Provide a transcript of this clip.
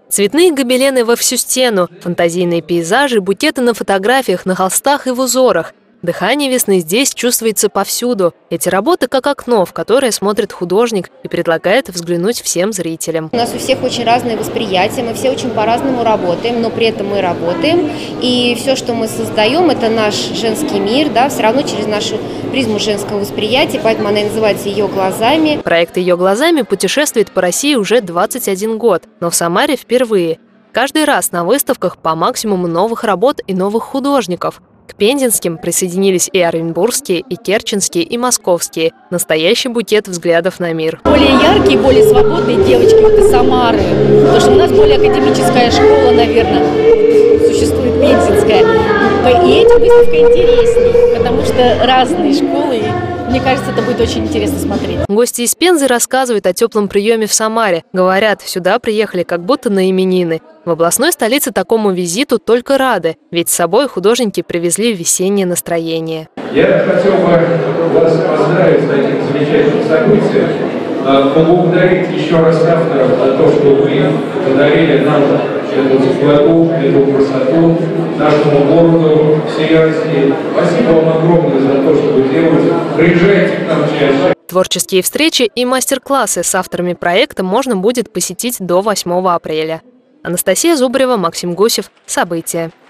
Цветные гобелены во всю стену, фантазийные пейзажи, букеты на фотографиях, на холстах и в узорах. Дыхание весны здесь чувствуется повсюду. Эти работы как окно, в которое смотрит художник и предлагает взглянуть всем зрителям. У нас у всех очень разные восприятия, мы все очень по-разному работаем, но при этом мы работаем. И все, что мы создаем, это наш женский мир, да, все равно через нашу призму женского восприятия, поэтому она и называется «Ее глазами». Проект «Ее глазами» путешествует по России уже 21 год, но в Самаре впервые. Каждый раз на выставках по максимуму новых работ и новых художников. К пензенским присоединились и оренбургские, и керченские, и московские. Настоящий букет взглядов на мир. Более яркие, более свободные девочки вот из Самары. Потому что у нас более академическая школа, наверное, существует пензенская. И этим выставка интересней, потому что разные школы. Мне кажется, это будет очень интересно смотреть. Гости из Пензы рассказывают о теплом приеме в Самаре. Говорят, сюда приехали как будто на именины. В областной столице такому визиту только рады, ведь с собой художники привезли весеннее настроение. Я хотел бы вас поздравить с этим замечательным событием, поблагодарить еще раз авторов за то, что вы подарили нам эту теплоту, эту красоту нашему городу, всей России. Спасибо вам огромное за то, что вы делаете. Приезжайте к нам чаще. Творческие встречи и мастер-классы с авторами проекта можно будет посетить до 8 апреля. Анастасия Зубарева, Максим Гусев. События.